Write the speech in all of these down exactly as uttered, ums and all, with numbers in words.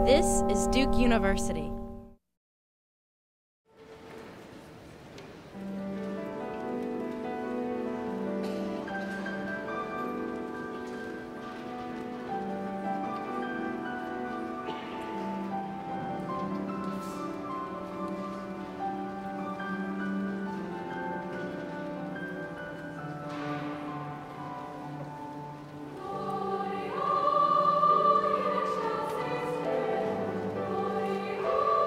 This is Duke University. Oh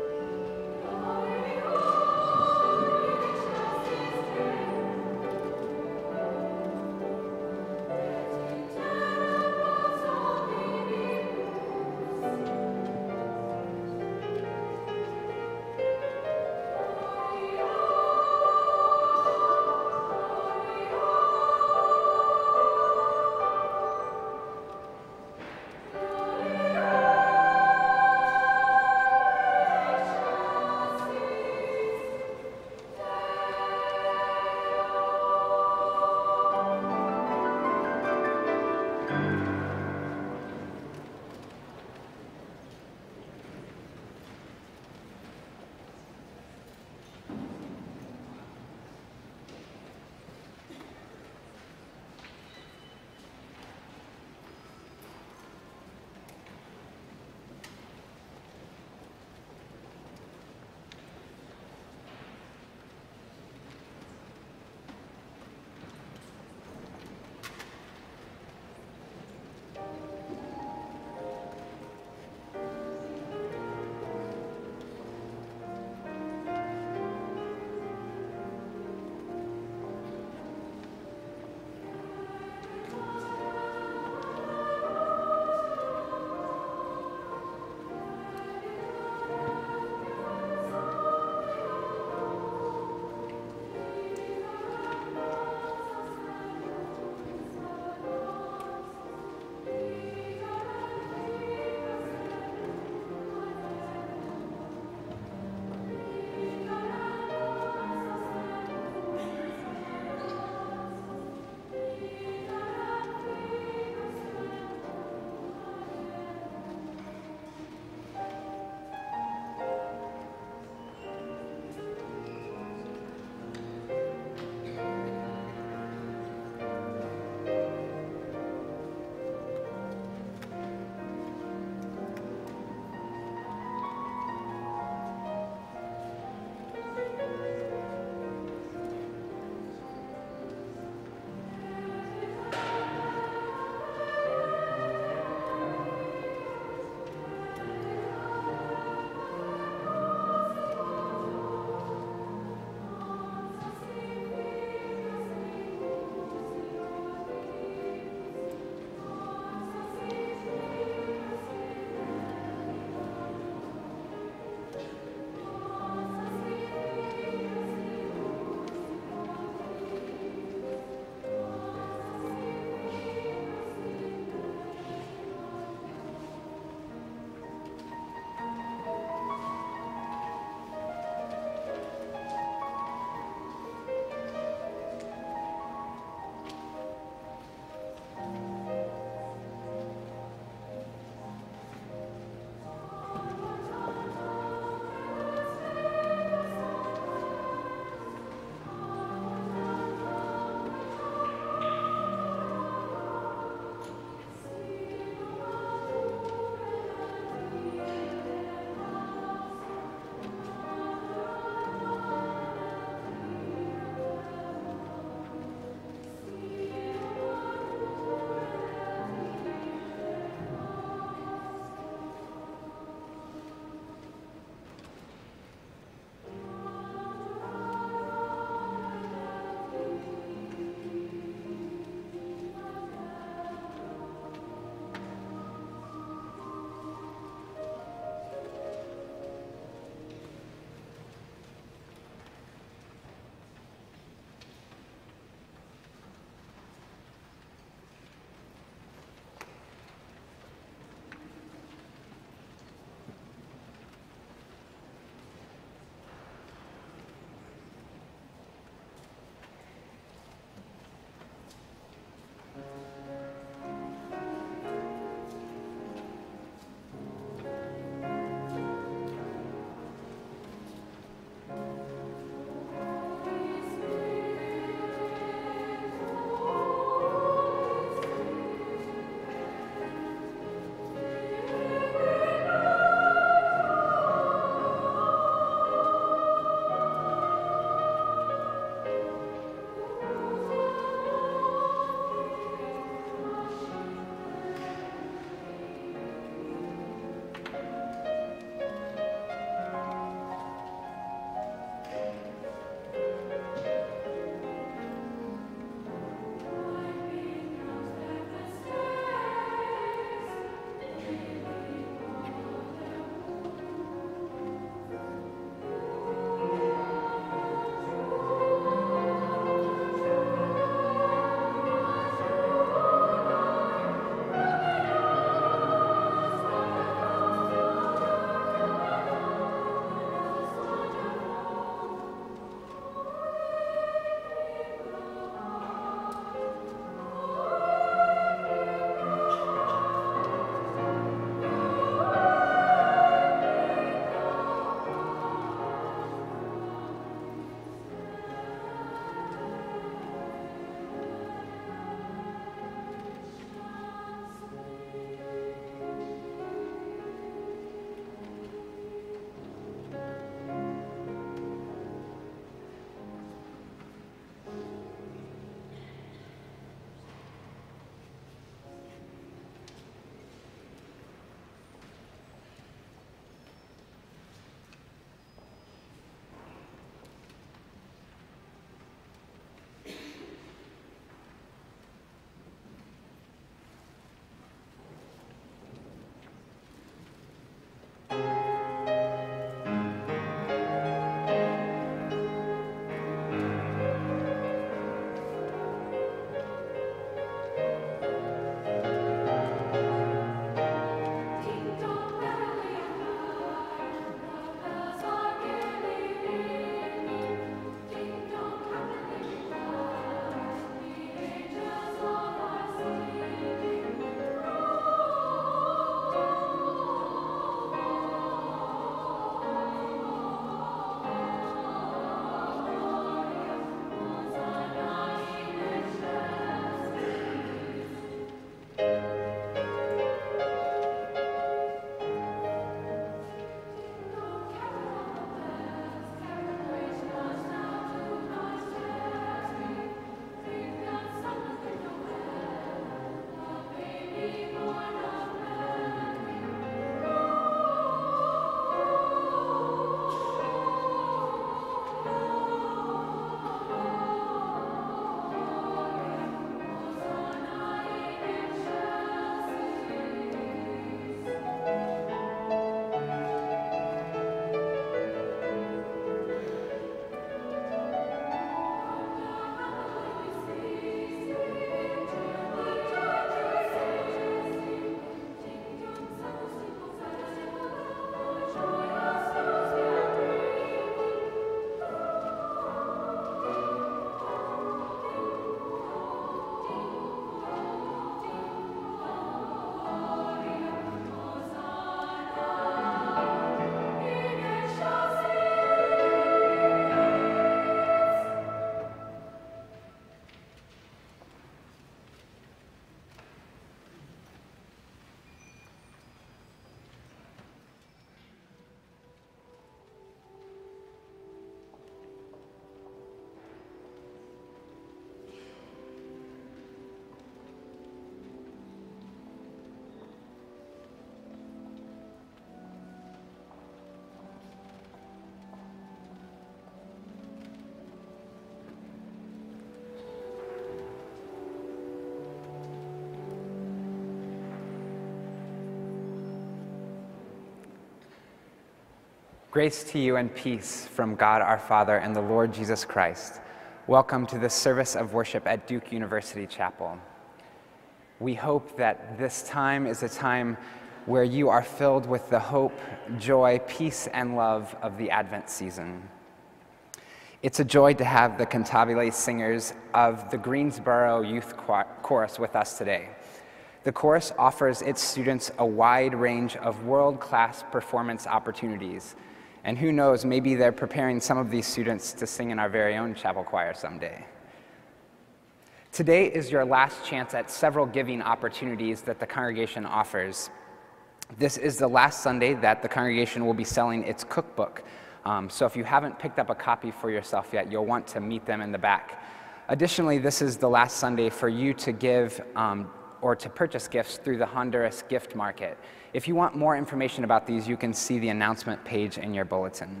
Grace to you and peace from God our Father and the Lord Jesus Christ. Welcome to this service of worship at Duke University Chapel. We hope that this time is a time where you are filled with the hope, joy, peace, and love of the Advent season. It's a joy to have the cantabile singers of the Greensboro Youth Chorus with us today. The chorus offers its students a wide range of world-class performance opportunities. And who knows, maybe they're preparing some of these students to sing in our very own chapel choir someday. Today is your last chance at several giving opportunities that the congregation offers. This is the last Sunday that the congregation will be selling its cookbook. Um, so if you haven't picked up a copy for yourself yet, you'll want to meet them in the back. Additionally, this is the last Sunday for you to give um, or to purchase gifts through the Honduras gift market. If you want more information about these, you can see the announcement page in your bulletin.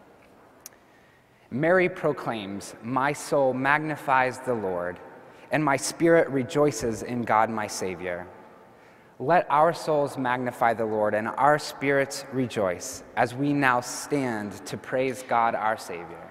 Mary proclaims, "My soul magnifies the Lord, and my spirit rejoices in God my Savior." Let our souls magnify the Lord and our spirits rejoice as we now stand to praise God our Savior.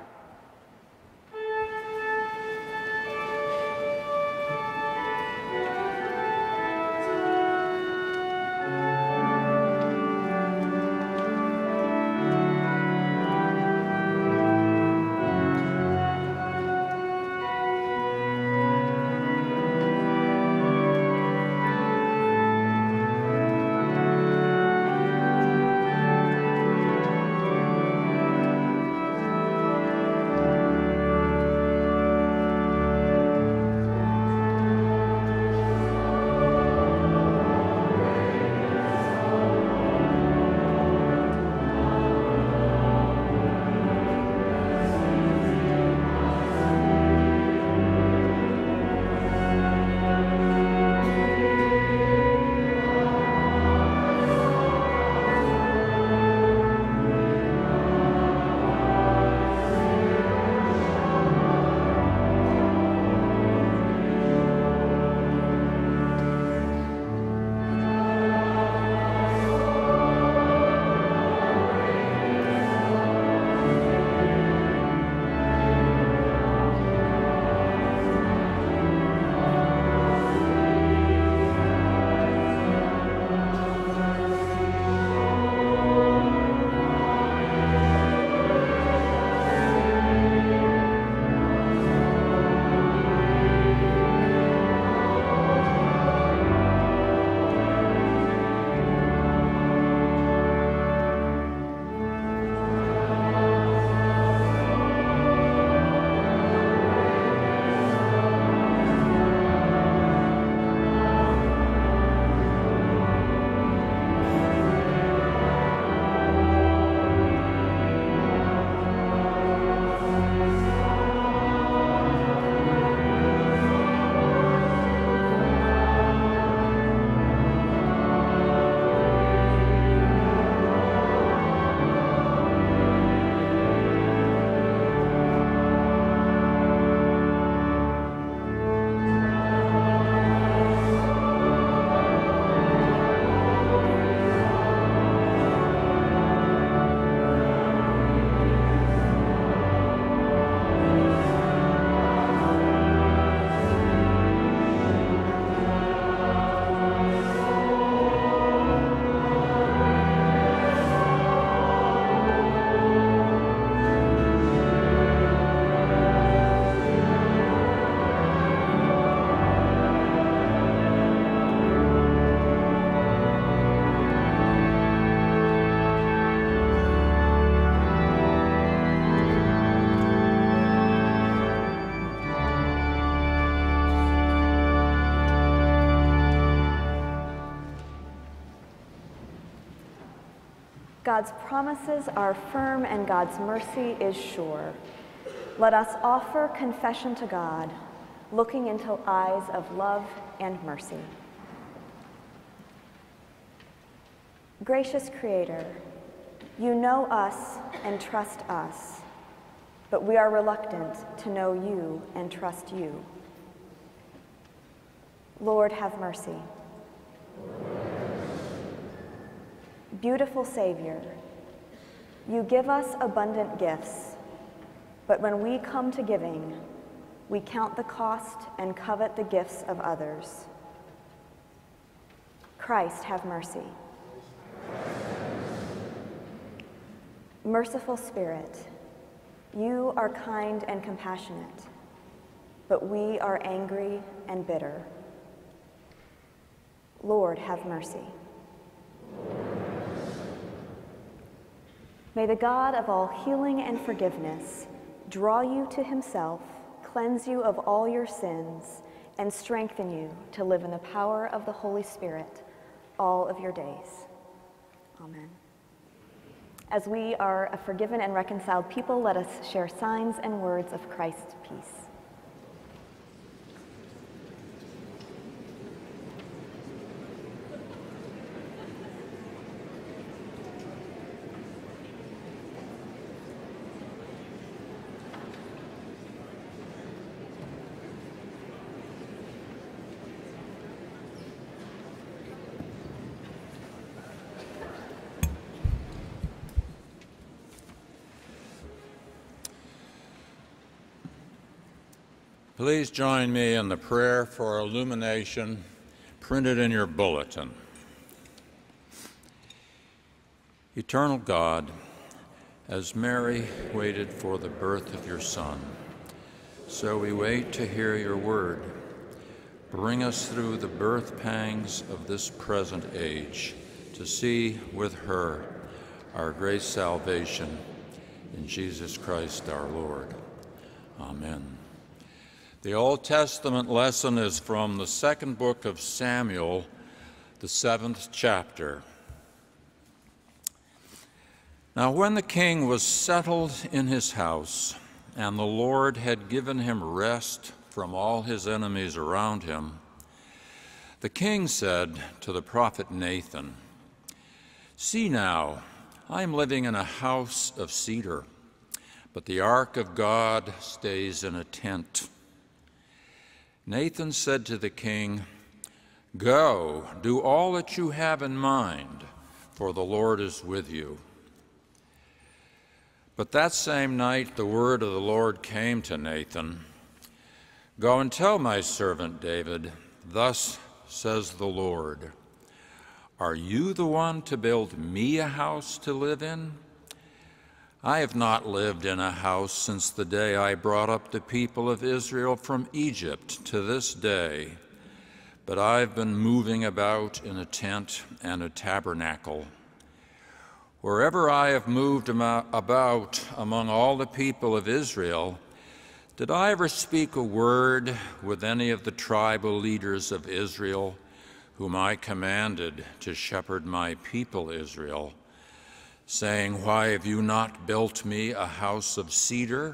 God's promises are firm and God's mercy is sure. Let us offer confession to God, looking into eyes of love and mercy. Gracious Creator, you know us and trust us, but we are reluctant to know you and trust you. Lord, have mercy. Beautiful Savior, You give us abundant gifts, but when we come to giving, we count the cost and covet the gifts of others. Christ, have mercy. Merciful Spirit, you are kind and compassionate, but we are angry and bitter. Lord, have mercy. May the God of all healing and forgiveness draw you to himself, cleanse you of all your sins, and strengthen you to live in the power of the Holy Spirit all of your days. Amen. As we are a forgiven and reconciled people, let us share signs and words of Christ's peace. Please join me in the prayer for illumination printed in your bulletin. Eternal God, as Mary waited for the birth of your Son, so we wait to hear your word. Bring us through the birth pangs of this present age to see with her our great salvation in Jesus Christ our Lord. Amen. The Old Testament lesson is from the second book of Samuel, the seventh chapter. Now, when the king was settled in his house, and the Lord had given him rest from all his enemies around him, the king said to the prophet Nathan, "See now, I am living in a house of cedar, but the ark of God stays in a tent." Nathan said to the king, "Go, do all that you have in mind, for the Lord is with you." But that same night the word of the Lord came to Nathan, "Go and tell my servant David, thus says the Lord, are you the one to build me a house to live in? I have not lived in a house since the day I brought up the people of Israel from Egypt to this day, but I've been moving about in a tent and a tabernacle. Wherever I have moved about among all the people of Israel, did I ever speak a word with any of the tribal leaders of Israel, whom I commanded to shepherd my people Israel, saying, 'Why have you not built me a house of cedar?'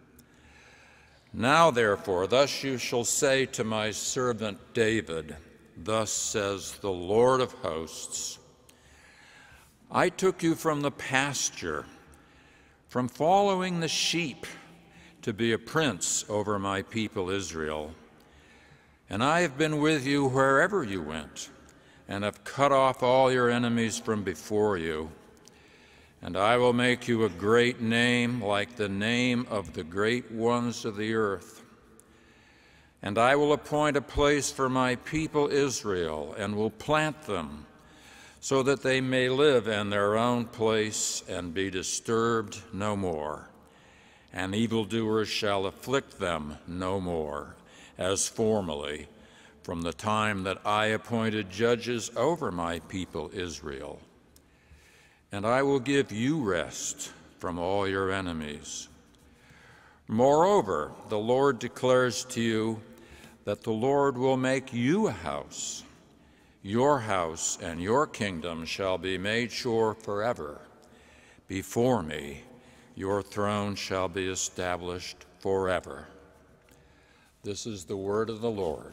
Now, therefore, thus you shall say to my servant David, thus says the Lord of hosts, I took you from the pasture, from following the sheep, to be a prince over my people Israel. And I have been with you wherever you went, and have cut off all your enemies from before you. And I will make you a great name, like the name of the great ones of the earth. And I will appoint a place for my people Israel, and will plant them, so that they may live in their own place and be disturbed no more. And evildoers shall afflict them no more, as formerly, from the time that I appointed judges over my people Israel. And I will give you rest from all your enemies. Moreover, the Lord declares to you that the Lord will make you a house. Your house and your kingdom shall be made sure forever. Before me, your throne shall be established forever." This is the word of the Lord.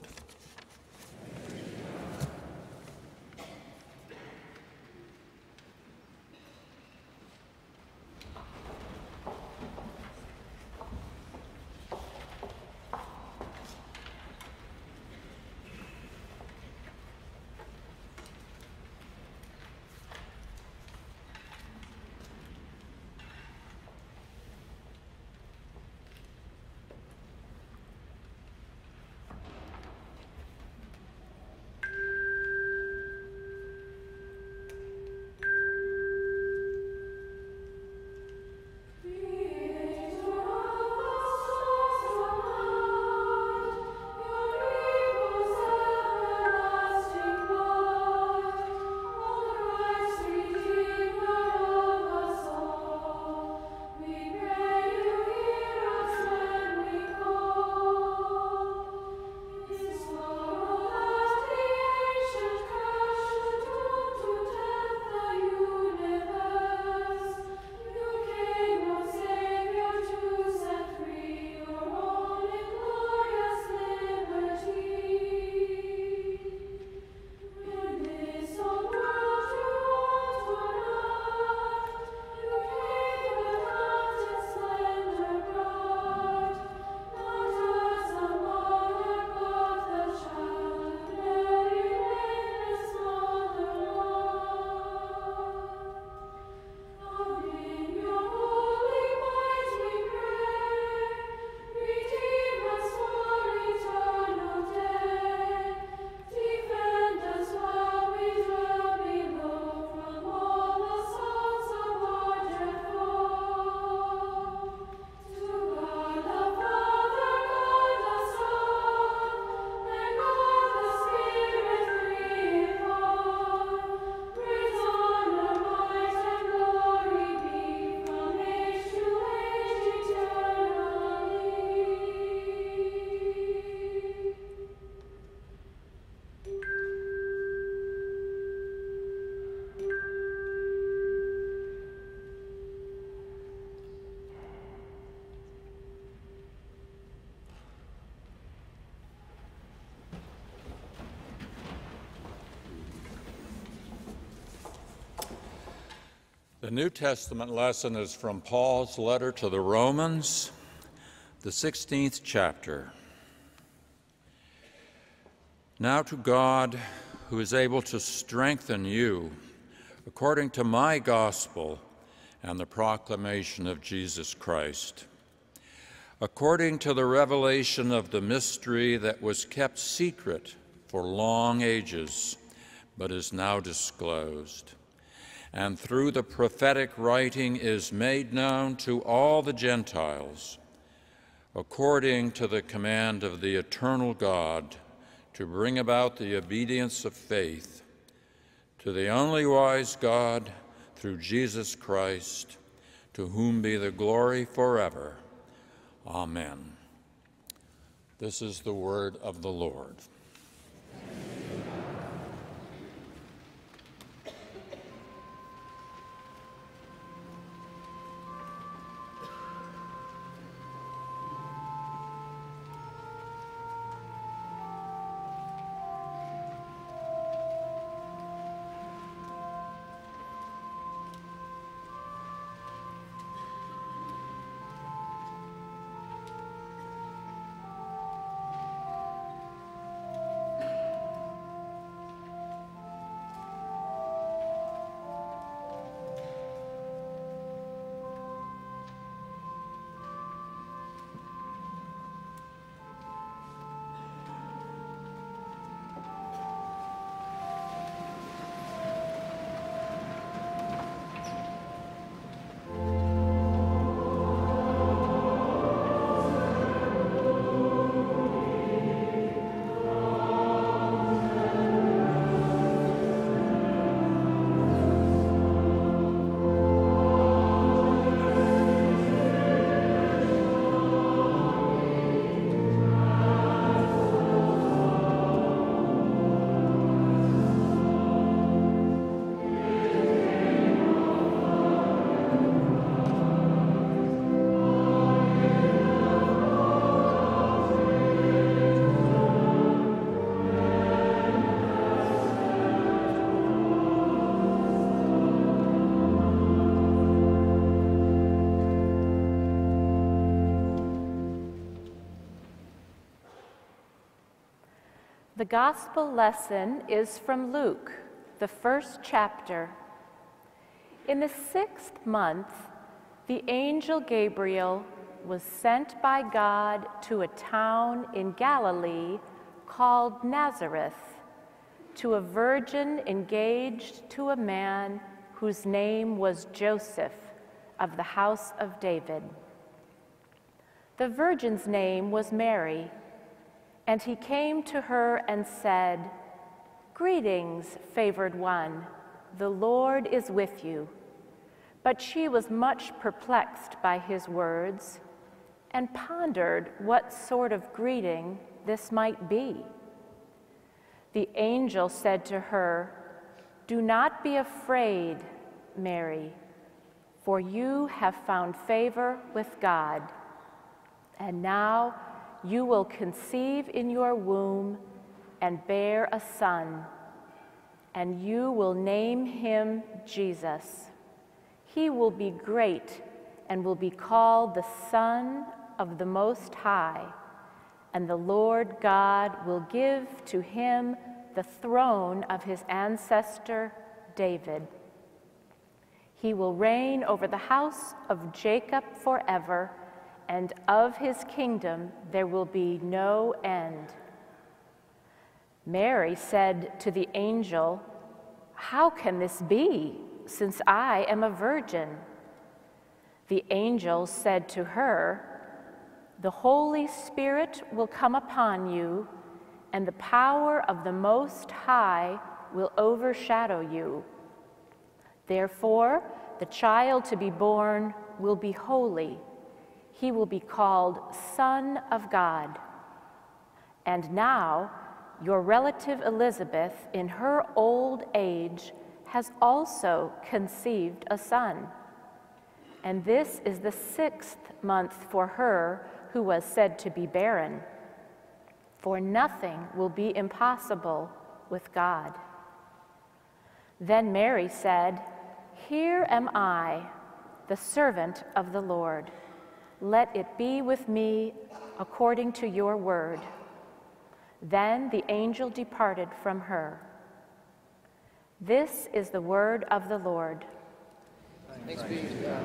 The New Testament lesson is from Paul's letter to the Romans, the sixteenth chapter. Now to God, who is able to strengthen you according to my gospel and the proclamation of Jesus Christ, according to the revelation of the mystery that was kept secret for long ages, but is now disclosed, and through the prophetic writing is made known to all the Gentiles, according to the command of the eternal God, to bring about the obedience of faith to the only wise God, through Jesus Christ, to whom be the glory forever. Amen. This is the word of the Lord. The gospel lesson is from Luke, the first chapter. In the sixth month, the angel Gabriel was sent by God to a town in Galilee called Nazareth, to a virgin engaged to a man whose name was Joseph, of the house of David. The virgin's name was Mary. And he came to her and said, "Greetings, favored one, the Lord is with you." But she was much perplexed by his words and pondered what sort of greeting this might be. The angel said to her, "Do not be afraid, Mary, for you have found favor with God. And now you will conceive in your womb and bear a son, and you will name him Jesus. He will be great and will be called the Son of the Most High, and the Lord God will give to him the throne of his ancestor David. He will reign over the house of Jacob forever, and of his kingdom there will be no end." Mary said to the angel, "How can this be, since I am a virgin?" The angel said to her, "The Holy Spirit will come upon you, and the power of the Most High will overshadow you. Therefore, the child to be born will be holy. He will be called Son of God. And now, your relative Elizabeth, in her old age, has also conceived a son. And this is the sixth month for her who was said to be barren. For nothing will be impossible with God." Then Mary said, "Here am I, the servant of the Lord. Let it be with me according to your word." Then the angel departed from her. This is the word of the Lord. Thanks be to God.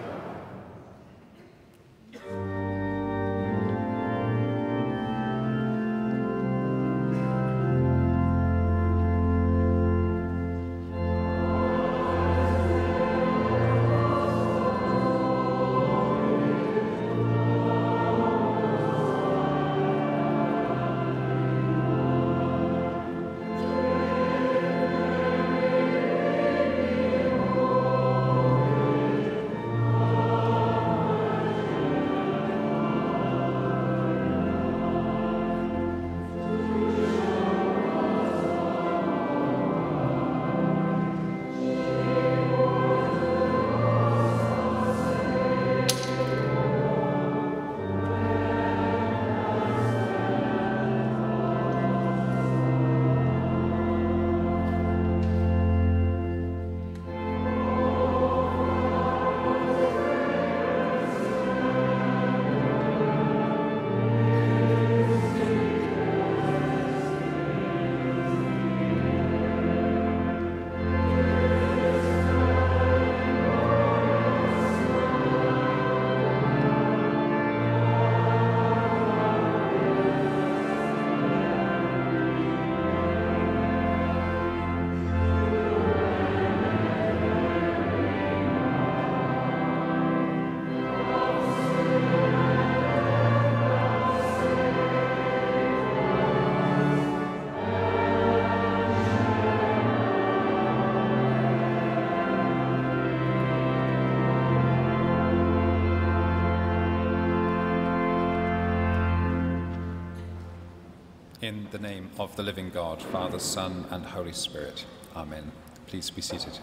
In the name of the living God, Father, Son, and Holy Spirit. Amen. Please be seated.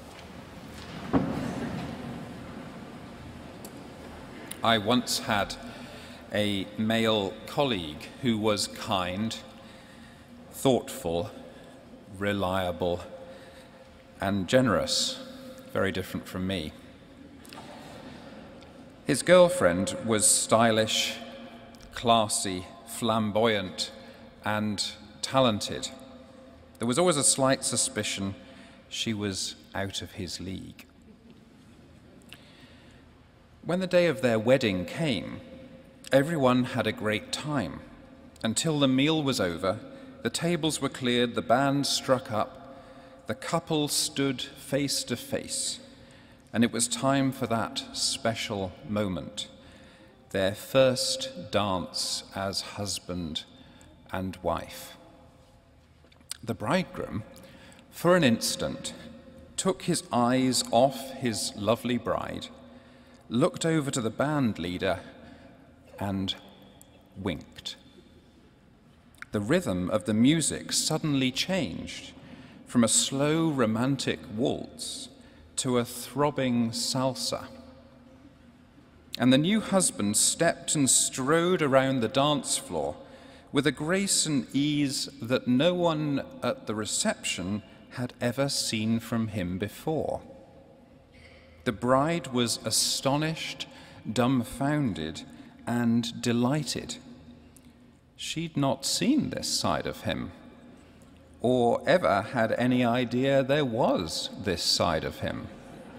I once had a male colleague who was kind, thoughtful, reliable, and generous, very different from me. His girlfriend was stylish, classy, flamboyant, and talented. There was always a slight suspicion she was out of his league. When the day of their wedding came, everyone had a great time. Until the meal was over, the tables were cleared, the band struck up, the couple stood face to face, and it was time for that special moment, their first dance as husband and wife. The bridegroom, for an instant, took his eyes off his lovely bride, looked over to the band leader, and winked. The rhythm of the music suddenly changed from a slow romantic waltz to a throbbing salsa. And the new husband stepped and strode around the dance floor with a grace and ease that no one at the reception had ever seen from him before. The bride was astonished, dumbfounded, and delighted. She'd not seen this side of him, or ever had any idea there was this side of him.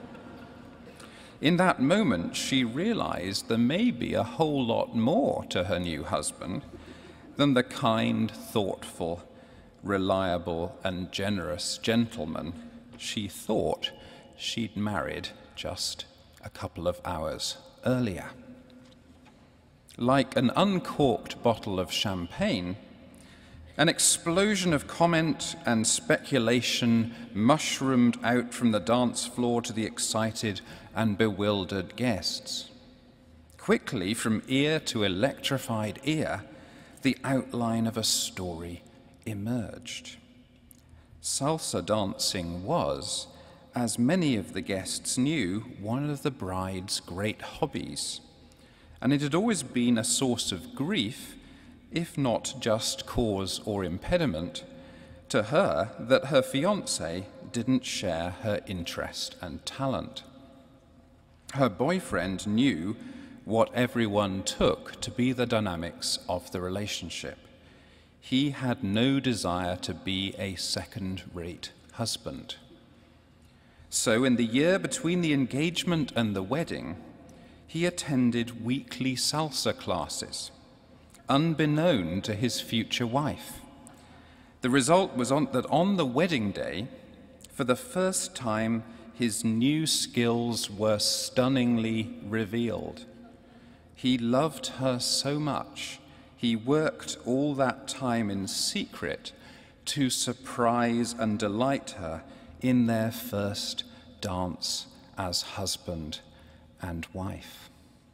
In that moment, she realized there may be a whole lot more to her new husband than the kind, thoughtful, reliable, and generous gentleman she thought she'd married just a couple of hours earlier. Like an uncorked bottle of champagne, an explosion of comment and speculation mushroomed out from the dance floor to the excited and bewildered guests. Quickly, from ear to electrified ear, the outline of a story emerged. Salsa dancing was, as many of the guests knew, one of the bride's great hobbies, and it had always been a source of grief, if not just cause or impediment, to her that her fiancé didn't share her interest and talent. Her boyfriend knew what everyone took to be the dynamics of the relationship. He had no desire to be a second-rate husband. So in the year between the engagement and the wedding, he attended weekly salsa classes, unbeknown to his future wife. The result was on, that on the wedding day, for the first time, his new skills were stunningly revealed. He loved her so much, he worked all that time in secret to surprise and delight her in their first dance as husband and wife.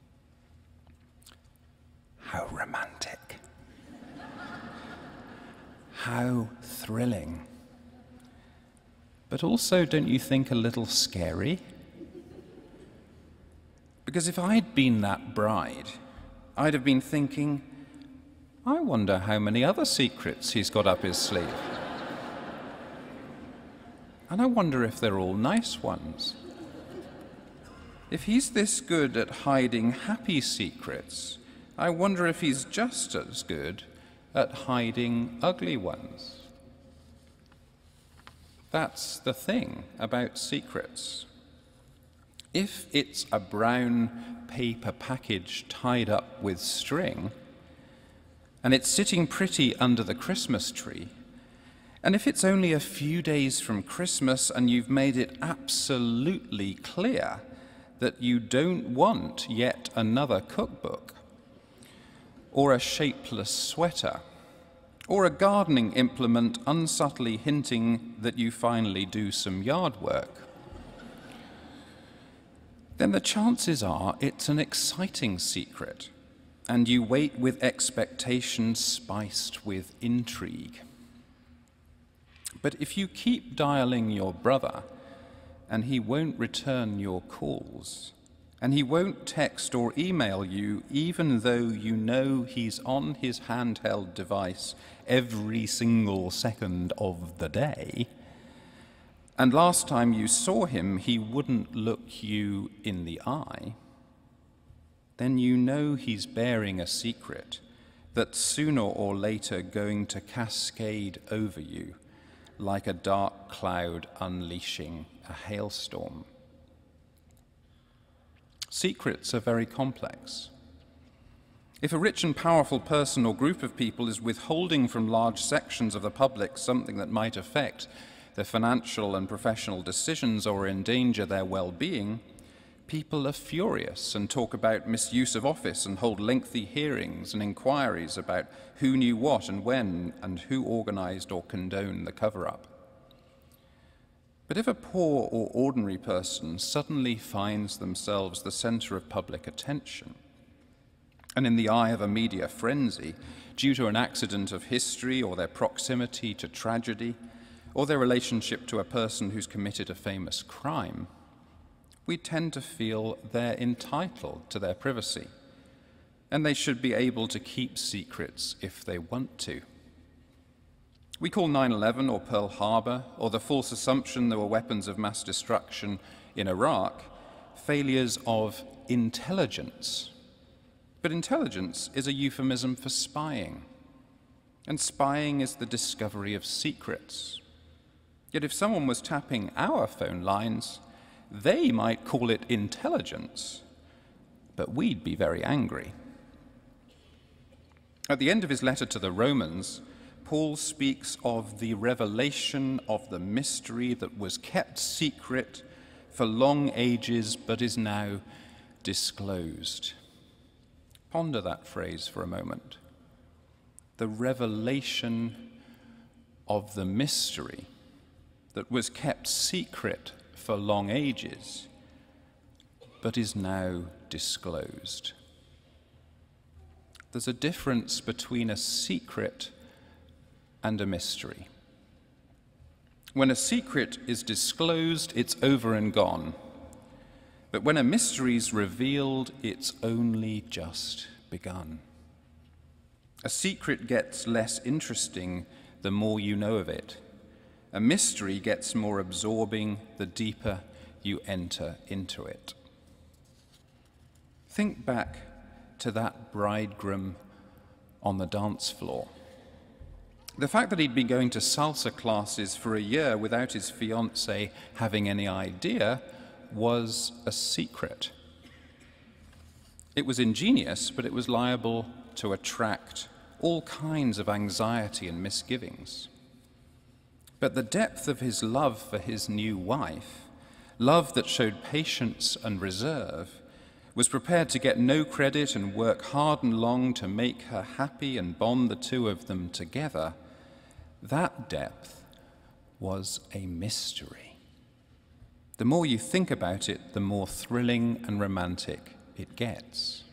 How romantic. How thrilling. But also, don't you think, a little scary? Because if I'd been that bride, I'd have been thinking, I wonder how many other secrets he's got up his sleeve. And I wonder if they're all nice ones. If he's this good at hiding happy secrets, I wonder if he's just as good at hiding ugly ones. That's the thing about secrets. If it's a brown paper package tied up with string, and it's sitting pretty under the Christmas tree, and if it's only a few days from Christmas and you've made it absolutely clear that you don't want yet another cookbook, or a shapeless sweater, or a gardening implement unsubtly hinting that you finally do some yard work, then the chances are it's an exciting secret, and you wait with expectation spiced with intrigue. But if you keep dialing your brother, and he won't return your calls, and he won't text or email you even though you know he's on his handheld device every single second of the day, and last time you saw him he wouldn't look you in the eye, then you know he's bearing a secret that's sooner or later going to cascade over you like a dark cloud unleashing a hailstorm. Secrets are very complex. If a rich and powerful person or group of people is withholding from large sections of the public something that might affect their financial and professional decisions or endanger their well-being, people are furious and talk about misuse of office and hold lengthy hearings and inquiries about who knew what and when and who organized or condoned the cover-up. But if a poor or ordinary person suddenly finds themselves the center of public attention, and in the eye of a media frenzy, due to an accident of history or their proximity to tragedy, or their relationship to a person who's committed a famous crime, we tend to feel they're entitled to their privacy, and they should be able to keep secrets if they want to. We call nine eleven or Pearl Harbor or the false assumption there were weapons of mass destruction in Iraq failures of intelligence. But intelligence is a euphemism for spying, and spying is the discovery of secrets. Yet if someone was tapping our phone lines, they might call it intelligence, but we'd be very angry. At the end of his letter to the Romans, Paul speaks of the revelation of the mystery that was kept secret for long ages but is now disclosed. Ponder that phrase for a moment. The revelation of the mystery that was kept secret for long ages but is now disclosed. There's a difference between a secret and a mystery. When a secret is disclosed, it's over and gone. But when a mystery is revealed, it's only just begun. A secret gets less interesting the more you know of it, A mystery gets more absorbing the deeper you enter into it. Think back to that bridegroom on the dance floor. The fact that he'd been going to salsa classes for a year without his fiancée having any idea was a secret. It was ingenious, but it was liable to attract all kinds of anxiety and misgivings. But the depth of his love for his new wife, love that showed patience and reserve, was prepared to get no credit and work hard and long to make her happy and bond the two of them together, that depth was a mystery. The more you think about it, the more thrilling and romantic it gets.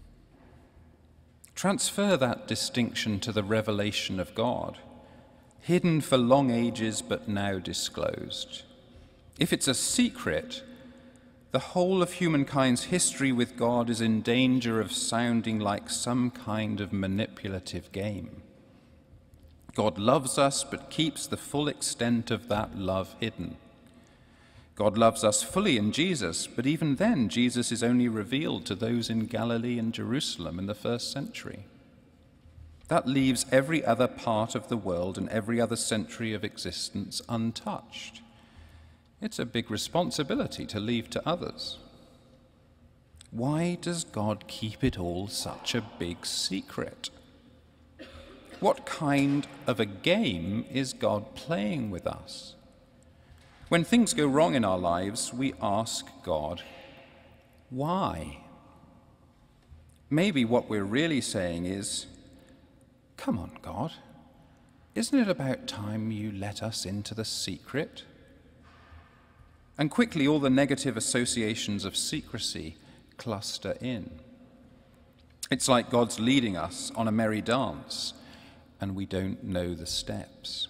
Transfer that distinction to the revelation of God, hidden for long ages but now disclosed. If it's a secret, the whole of humankind's history with God is in danger of sounding like some kind of manipulative game. God loves us but keeps the full extent of that love hidden. God loves us fully in Jesus, but even then Jesus is only revealed to those in Galilee and Jerusalem in the first century. That leaves every other part of the world and every other century of existence untouched. It's a big responsibility to leave to others. Why does God keep it all such a big secret? What kind of a game is God playing with us? When things go wrong in our lives, we ask God, why? Maybe what we're really saying is, come on, God, isn't it about time you let us into the secret? And quickly all the negative associations of secrecy cluster in. It's like God's leading us on a merry dance, and we don't know the steps.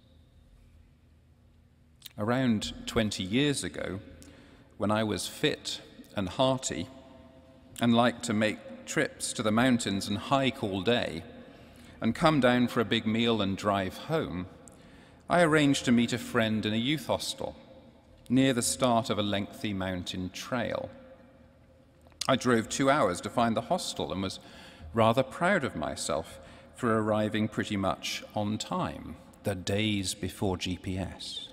Around twenty years ago, when I was fit and hearty and liked to make trips to the mountains and hike all day and come down for a big meal and drive home, I arranged to meet a friend in a youth hostel near the start of a lengthy mountain trail. I drove two hours to find the hostel and was rather proud of myself for arriving pretty much on time, the days before G P S.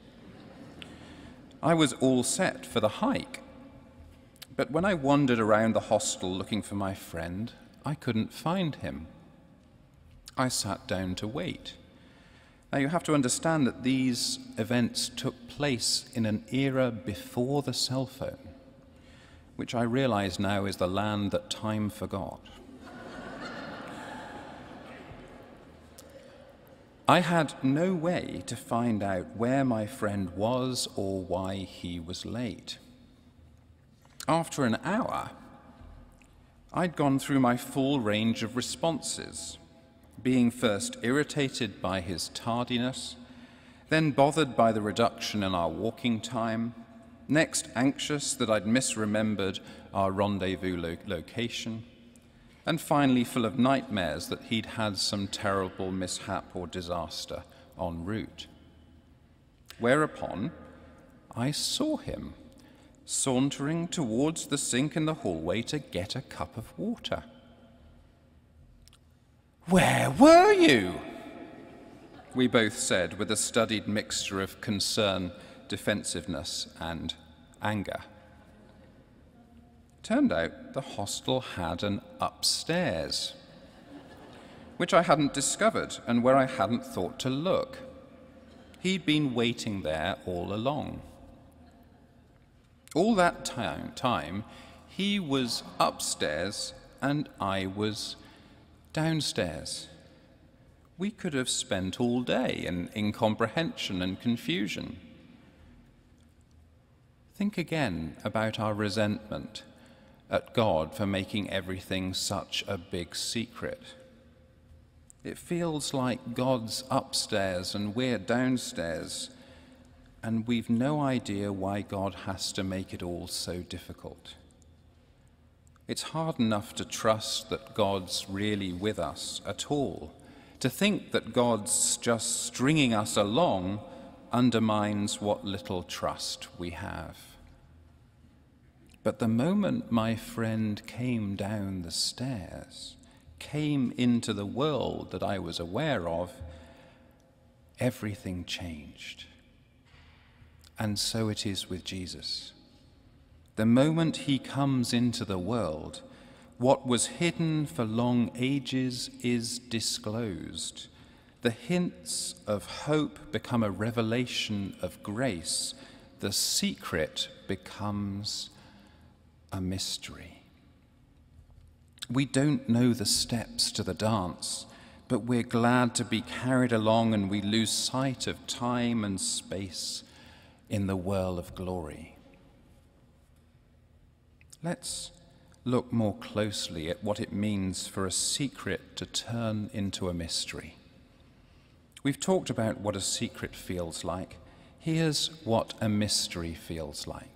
I was all set for the hike, but when I wandered around the hostel looking for my friend, I couldn't find him. I sat down to wait. Now you have to understand that these events took place in an era before the cell phone, which I realize now is the land that time forgot. I had no way to find out where my friend was or why he was late. After an hour, I'd gone through my full range of responses, being first irritated by his tardiness, then bothered by the reduction in our walking time, next anxious that I'd misremembered our rendezvous lo- location, and finally full of nightmares that he'd had some terrible mishap or disaster en route. Whereupon I saw him sauntering towards the sink in the hallway to get a cup of water. "Where were you?" we both said with a studied mixture of concern, defensiveness, and anger. Turned out the hostel had an upstairs, which I hadn't discovered and where I hadn't thought to look. He'd been waiting there all along. All that time, time, he was upstairs and I was downstairs. We could have spent all day in incomprehension and confusion. Think again about our resentment at God for making everything such a big secret. It feels like God's upstairs and we're downstairs, and we've no idea why God has to make it all so difficult. It's hard enough to trust that God's really with us at all. To think that God's just stringing us along undermines what little trust we have. But the moment my friend came down the stairs, came into the world that I was aware of, everything changed. And so it is with Jesus. The moment he comes into the world, what was hidden for long ages is disclosed. The hints of hope become a revelation of grace. The secret becomes a mystery. We don't know the steps to the dance, but we're glad to be carried along, and we lose sight of time and space in the whirl of glory. Let's look more closely at what it means for a secret to turn into a mystery. We've talked about what a secret feels like. Here's what a mystery feels like.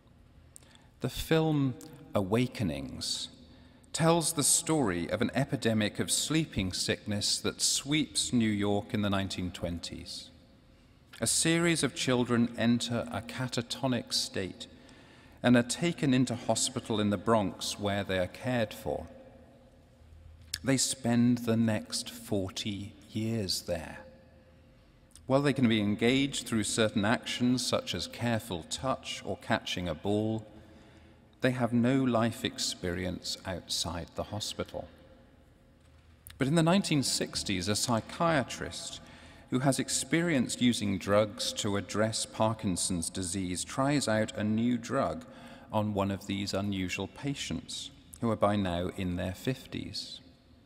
The film Awakenings tells the story of an epidemic of sleeping sickness that sweeps New York in the nineteen twenties. A series of children enter a catatonic state and are taken into hospital in the Bronx, where they are cared for. They spend the next forty years there. While they can be engaged through certain actions such as careful touch or catching a ball, they have no life experience outside the hospital. But in the nineteen sixties, a psychiatrist who has experienced using drugs to address Parkinson's disease tries out a new drug on one of these unusual patients, who are by now in their fifties.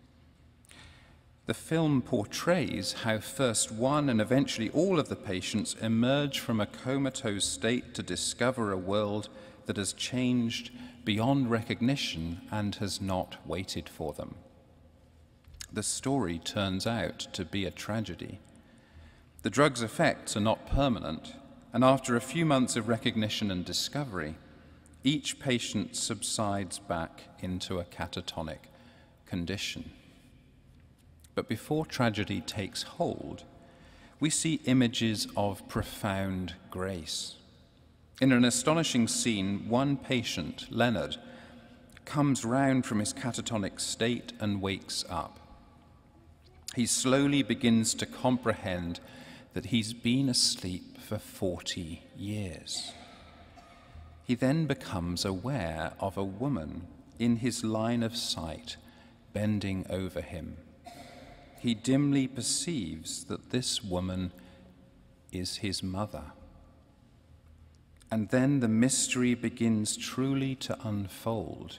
The film portrays how first one and eventually all of the patients emerge from a comatose state to discover a world that has changed beyond recognition and has not waited for them. The story turns out to be a tragedy. The drug's effects are not permanent, and after a few months of recognition and discovery, each patient subsides back into a catatonic condition. But before tragedy takes hold, we see images of profound grace. In an astonishing scene, one patient, Leonard, comes round from his catatonic state and wakes up. He slowly begins to comprehend that he's been asleep for forty years. He then becomes aware of a woman in his line of sight bending over him. He dimly perceives that this woman is his mother. And then the mystery begins truly to unfold.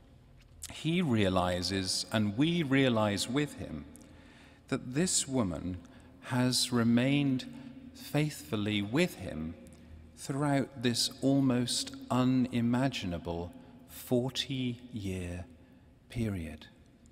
He realizes, and we realize with him, that this woman has remained faithfully with him throughout this almost unimaginable forty-year period.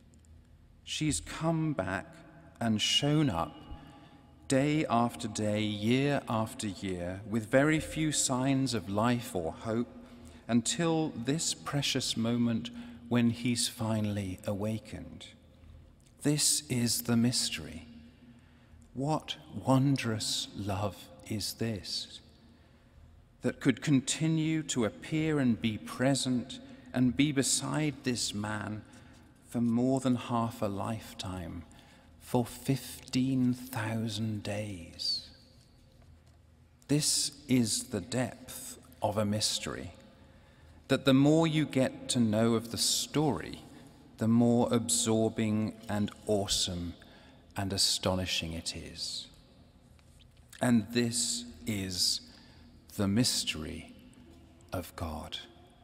She's come back and shown up day after day, year after year, with very few signs of life or hope, until this precious moment when he's finally awakened. This is the mystery. What wondrous love is this, that could continue to appear and be present and be beside this man for more than half a lifetime, for fifteen thousand days. This is the depth of a mystery, that the more you get to know of the story, the more absorbing and awesome and astonishing it is. And this is the mystery of God.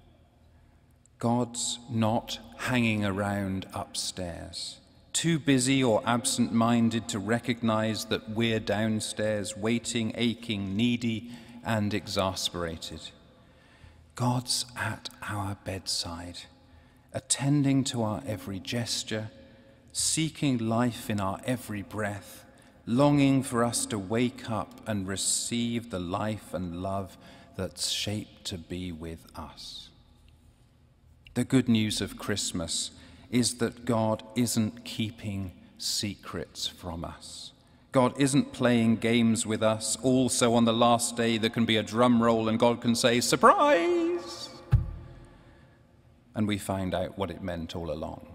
God's not hanging around upstairs, too busy or absent-minded to recognize that we're downstairs, waiting, aching, needy, and exasperated. God's at our bedside, attending to our every gesture, seeking life in our every breath, longing for us to wake up and receive the life and love that's shaped to be with us. The good news of Christmas is that God isn't keeping secrets from us. God isn't playing games with us, also on the last day there can be a drum roll and God can say, surprise! And we find out what it meant all along.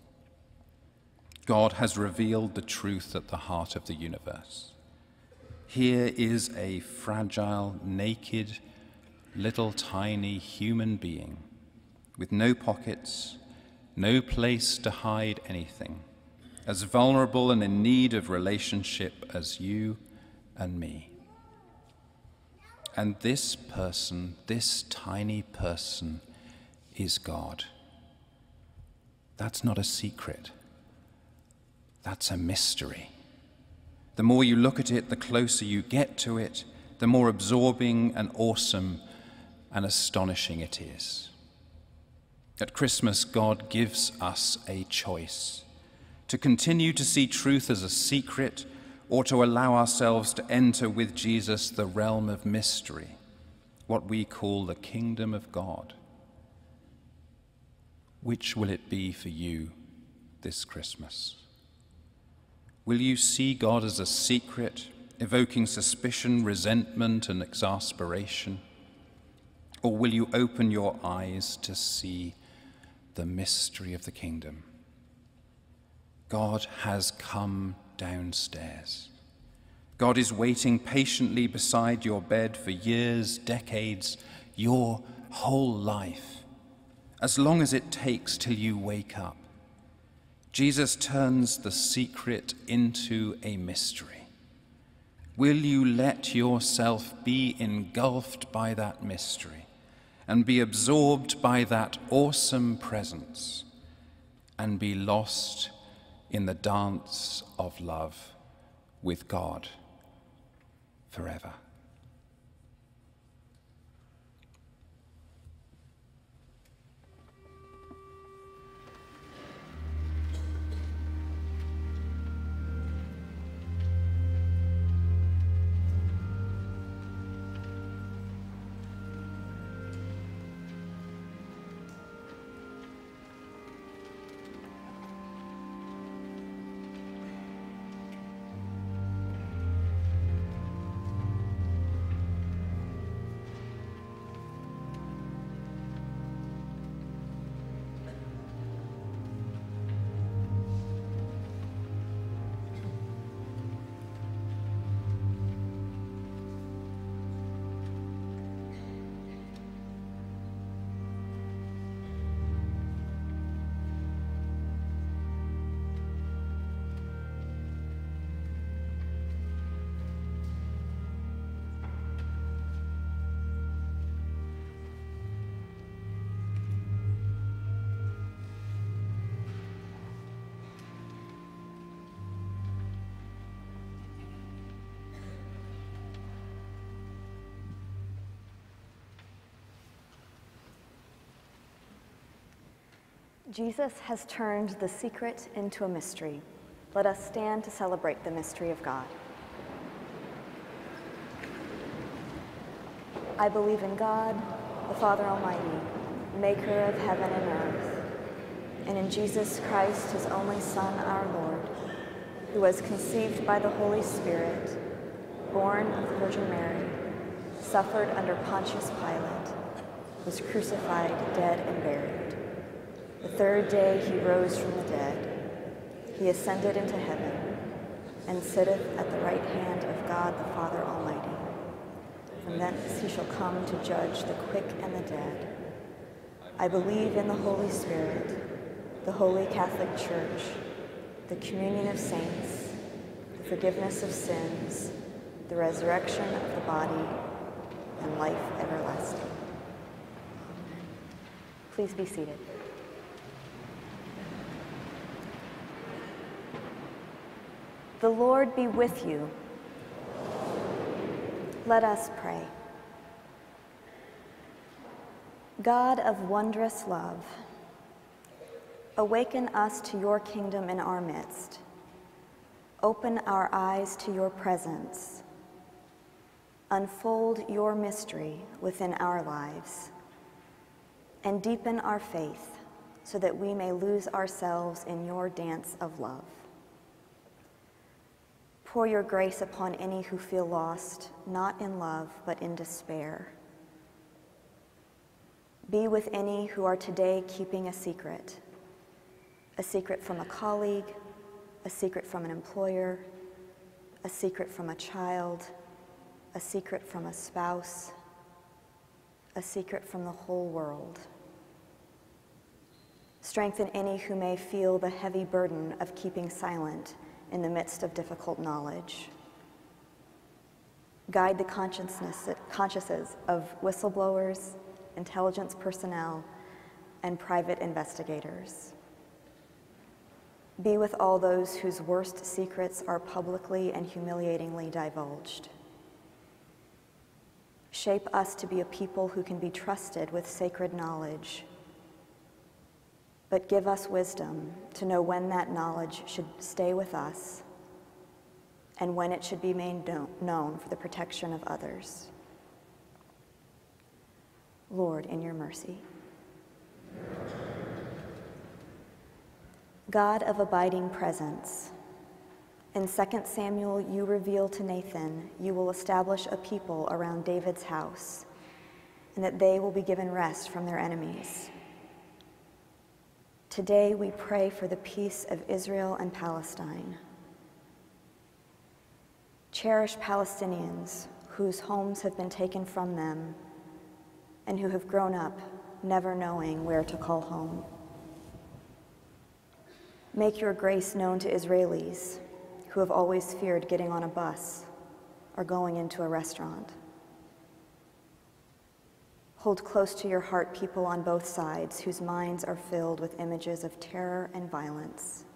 God has revealed the truth at the heart of the universe. Here is a fragile, naked, little tiny human being with no pockets, no place to hide anything, as vulnerable and in need of relationship as you and me. And this person, this tiny person, is God. That's not a secret. That's a mystery. The more you look at it, the closer you get to it, the more absorbing and awesome and astonishing it is. At Christmas, God gives us a choice: to continue to see truth as a secret, or to allow ourselves to enter with Jesus the realm of mystery, what we call the kingdom of God. Which will it be for you this Christmas? Will you see God as a secret, evoking suspicion, resentment, and exasperation? Or will you open your eyes to see the mystery of the kingdom? God has come downstairs. God is waiting patiently beside your bed for years, decades, your whole life, as long as it takes till you wake up. Jesus turns the secret into a mystery. Will you let yourself be engulfed by that mystery and be absorbed by that awesome presence and be lost in the dance of love with God forever? Jesus has turned the secret into a mystery. Let us stand to celebrate the mystery of God. I believe in God, the Father Almighty, maker of heaven and earth, and in Jesus Christ, his only Son, our Lord, who was conceived by the Holy Spirit, born of the Virgin Mary, suffered under Pontius Pilate, was crucified, dead, and buried. The third day he rose from the dead. He ascended into heaven and sitteth at the right hand of God the Father Almighty. From thence he shall come to judge the quick and the dead. I believe in the Holy Spirit, the Holy Catholic Church, the communion of saints, the forgiveness of sins, the resurrection of the body, and life everlasting. Please be seated. The Lord be with you. Let us pray. God of wondrous love, awaken us to your kingdom in our midst. Open our eyes to your presence. Unfold your mystery within our lives, and deepen our faith so that we may lose ourselves in your dance of love. Pour your grace upon any who feel lost, not in love, but in despair. Be with any who are today keeping a secret, a secret from a colleague, a secret from an employer, a secret from a child, a secret from a spouse, a secret from the whole world. Strengthen any who may feel the heavy burden of keeping silent in the midst of difficult knowledge. Guide the consciousness, consciences of whistleblowers, intelligence personnel, and private investigators. Be with all those whose worst secrets are publicly and humiliatingly divulged. Shape us to be a people who can be trusted with sacred knowledge, but give us wisdom to know when that knowledge should stay with us and when it should be made known for the protection of others. Lord, in your mercy. God of abiding presence, in Second Samuel you reveal to Nathan you will establish a people around David's house, and that they will be given rest from their enemies. Today we pray for the peace of Israel and Palestine. Cherish Palestinians whose homes have been taken from them and who have grown up never knowing where to call home. Make your grace known to Israelis who have always feared getting on a bus or going into a restaurant. Hold close to your heart people on both sides whose minds are filled with images of terror and violence.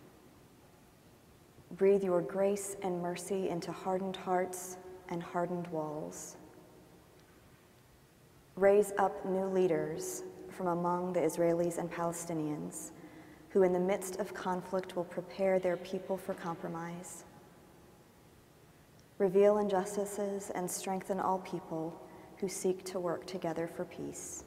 Breathe your grace and mercy into hardened hearts and hardened walls. Raise up new leaders from among the Israelis and Palestinians who in the midst of conflict will prepare their people for compromise. Reveal injustices and strengthen all people who seek to work together for peace.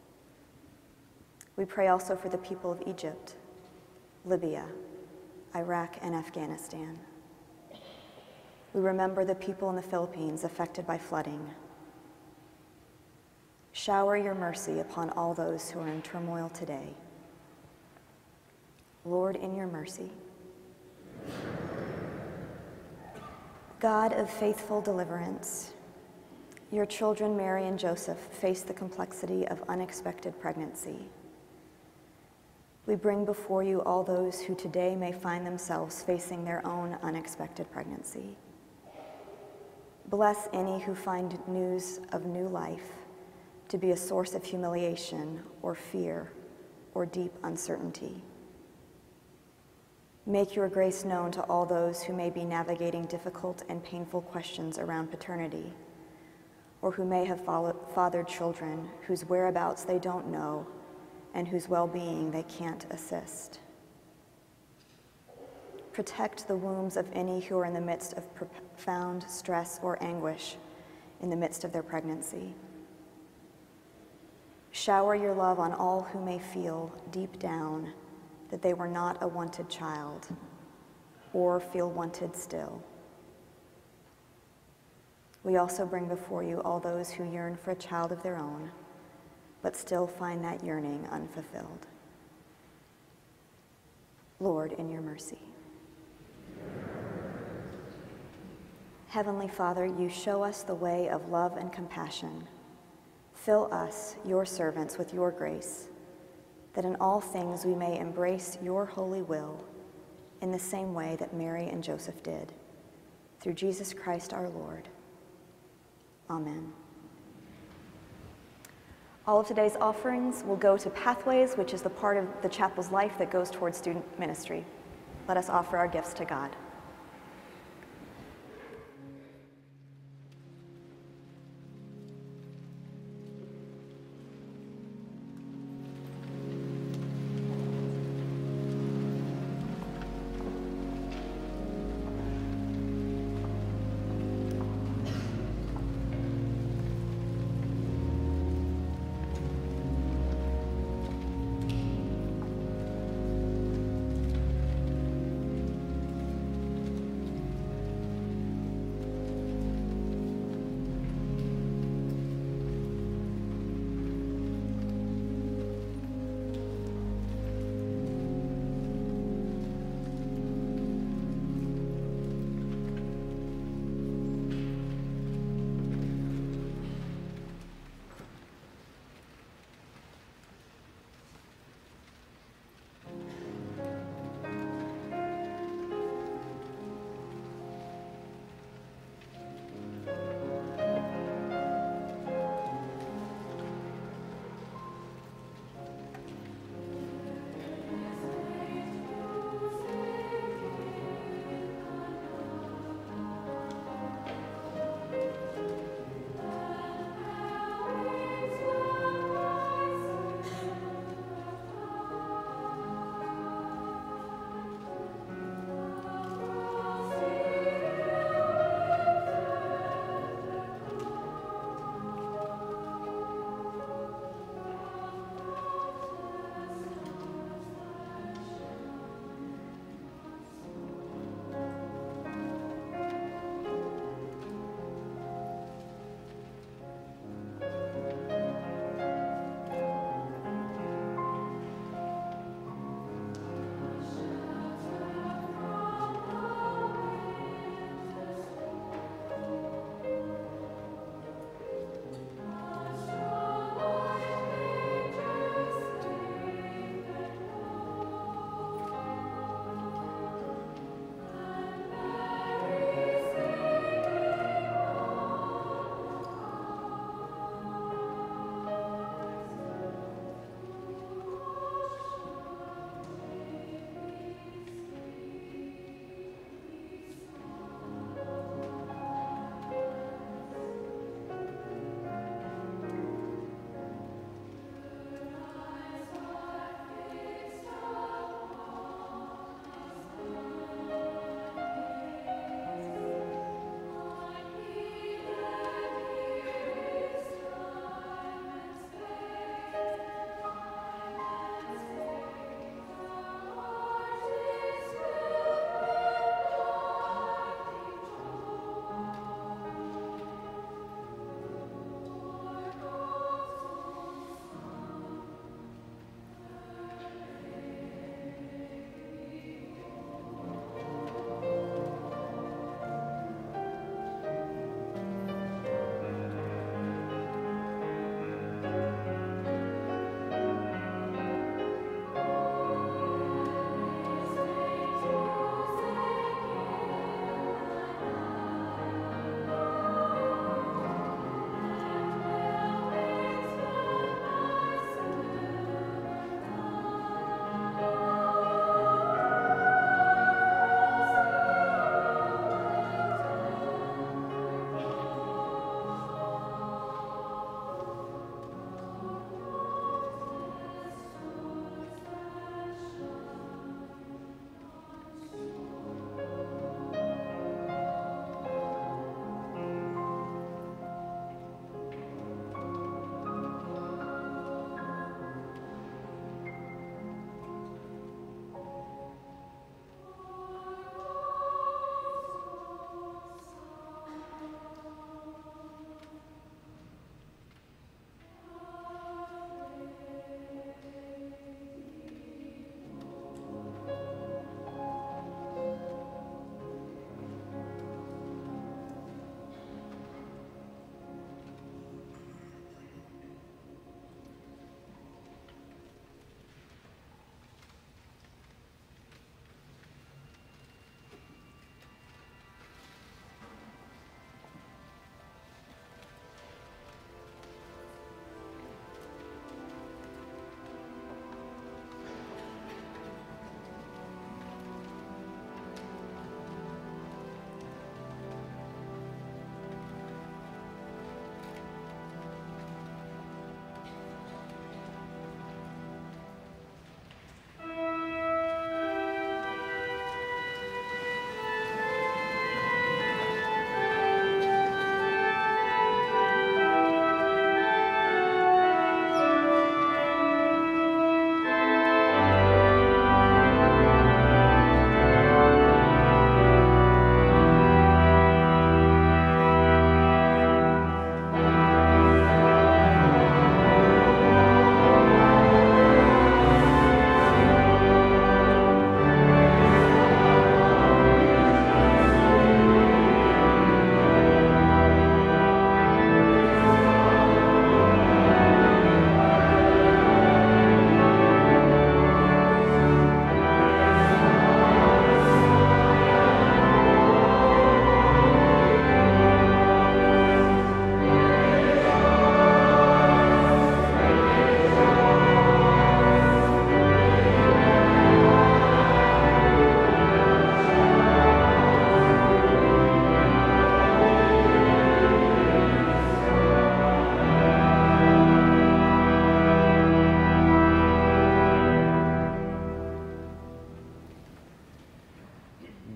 We pray also for the people of Egypt, Libya, Iraq, and Afghanistan. We remember the people in the Philippines affected by flooding. Shower your mercy upon all those who are in turmoil today. Lord, in your mercy. God of faithful deliverance, your children, Mary and Joseph, face the complexity of unexpected pregnancy. We bring before you all those who today may find themselves facing their own unexpected pregnancy. Bless any who find news of new life to be a source of humiliation or fear or deep uncertainty. Make your grace known to all those who may be navigating difficult and painful questions around paternity, or who may have fathered children whose whereabouts they don't know and whose well-being they can't assist. Protect the wombs of any who are in the midst of profound stress or anguish in the midst of their pregnancy. Shower your love on all who may feel deep down that they were not a wanted child or feel wanted still. We also bring before you all those who yearn for a child of their own, but still find that yearning unfulfilled. Lord, in your mercy. Heavenly Father, you show us the way of love and compassion. Fill us, your servants, with your grace, that in all things we may embrace your holy will in the same way that Mary and Joseph did. Through Jesus Christ our Lord. Amen. All of today's offerings will go to Pathways, which is the part of the chapel's life that goes towards student ministry. Let us offer our gifts to God.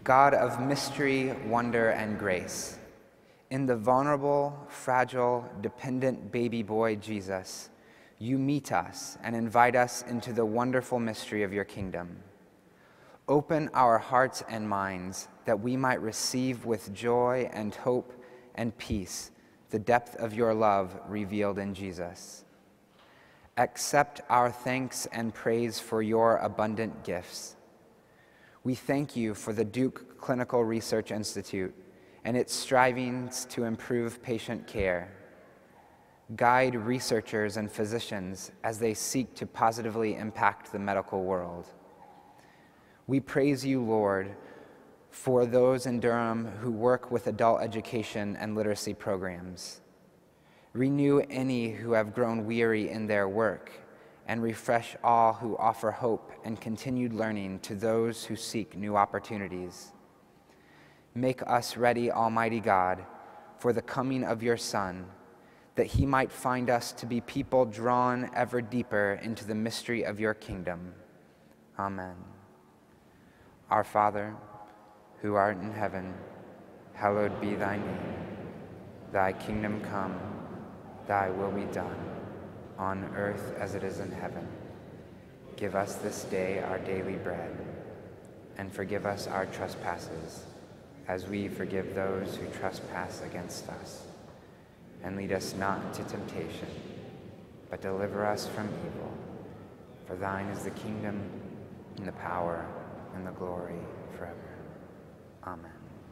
God of mystery, wonder, and grace, in the vulnerable, fragile, dependent baby boy Jesus, you meet us and invite us into the wonderful mystery of your kingdom. Open our hearts and minds that we might receive with joy and hope and peace the depth of your love revealed in Jesus. Accept our thanks and praise for your abundant gifts. We thank you for the Duke Clinical Research Institute and its strivings to improve patient care. Guide researchers and physicians as they seek to positively impact the medical world. We praise you, Lord, for those in Durham who work with adult education and literacy programs. Renew any who have grown weary in their work, and refresh all who offer hope and continued learning to those who seek new opportunities. Make us ready, Almighty God, for the coming of your Son, that he might find us to be people drawn ever deeper into the mystery of your kingdom. Amen. Our Father, who art in heaven, hallowed be thy name. Thy kingdom come, thy will be done, on earth as it is in heaven. Give us this day our daily bread, and forgive us our trespasses, as we forgive those who trespass against us. And lead us not into temptation, but deliver us from evil. For thine is the kingdom, and the power, and the glory forever. Amen.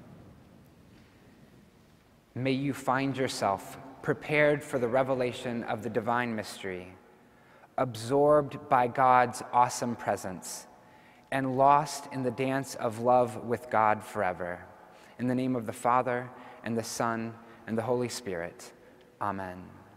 May you find yourself prepared for the revelation of the divine mystery, absorbed by God's awesome presence, and lost in the dance of love with God forever. In the name of the Father, and the Son, and the Holy Spirit. Amen.